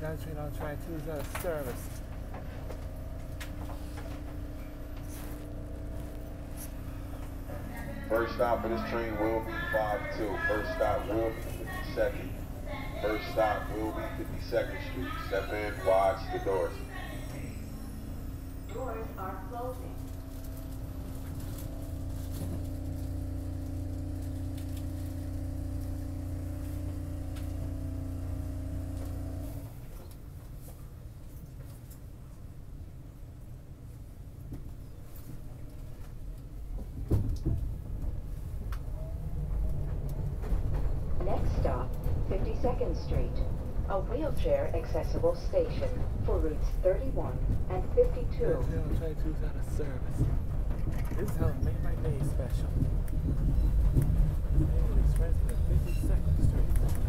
Down train on track 2 is out of service. First stop for this train will be 5-2. First stop will be 52nd. First stop will be 52nd Street. Step in, watch the doors. Doors are closing. Next stop, 52nd Street, a wheelchair accessible station for routes 31 and 52. Down train on track 2 is out of service. This is how it made my day special. Main Express at 52nd Street.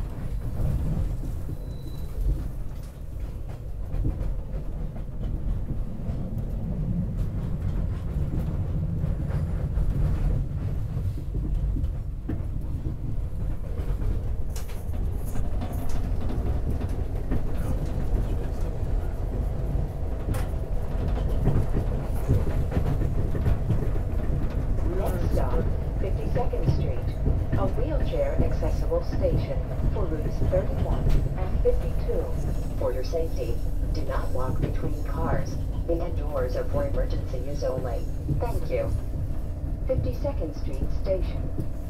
Next stop, 52nd Street, a wheelchair accessible station for routes 31 and 52. For your safety, do not walk between cars. The end doors are for emergency use only. Thank you. 52nd Street Station.